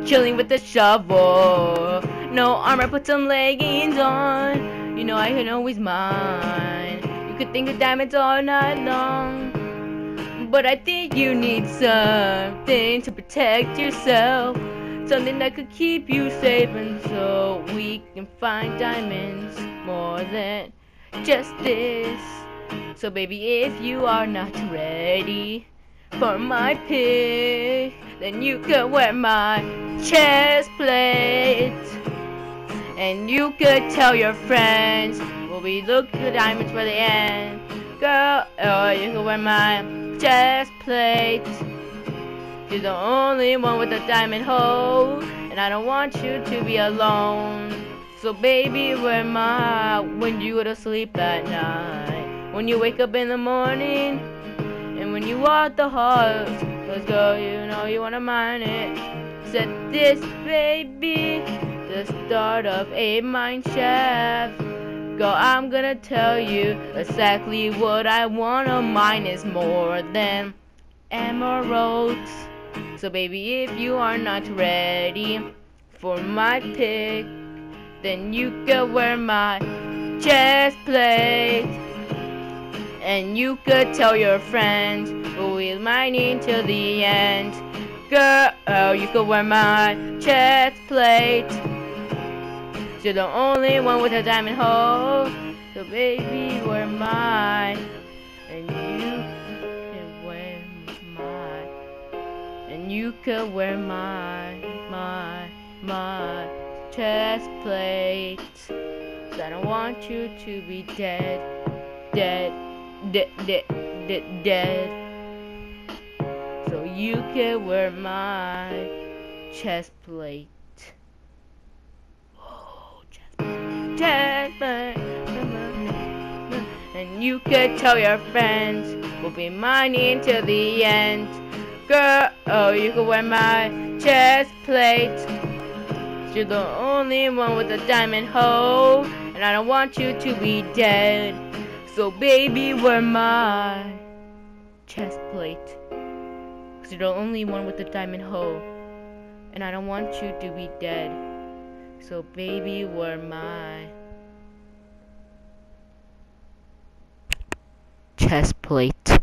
chilling with the shovel. No armor, put some leggings on. You know I can always mine. You could think of diamonds all night long, but I think you need something to protect yourself. Something that could keep you safe, and so we can find diamonds more than just this. So baby, if you are not ready for my pick, then you could wear my chest plate. And you could tell your friends, we'll be looking for diamonds for the end. Girl, oh, you could wear my chest plate. You're the only one with a diamond hole, and I don't want you to be alone. So baby, wear my, when you go to sleep at night, when you wake up in the morning, and when you walk the halls, 'cause girl, you know you wanna mine it. Set this, baby, the start of a mine shaft. Girl, I'm gonna tell you exactly what I wanna mine is more than emeralds. So baby, if you are not ready for my pick, then you could wear my chest plate. And you could tell your friends, we'll be mining till the end. Girl, you could wear my chest plate. You're the only one with a diamond hole. So baby, wear mine. And you can wear mine. And you could wear my chest plate. 'Cause I don't want you to be dead. So you can wear my chest plate. Oh, chest plate. And you could tell your friends, we'll be mining till the end. Girl, oh, you could wear my chest plate. You're the only one with a diamond hole, and I don't want you to be dead. So baby, wear my chest plate. 'Cause you're the only one with a diamond hole, and I don't want you to be dead. So baby, wear my chest plate.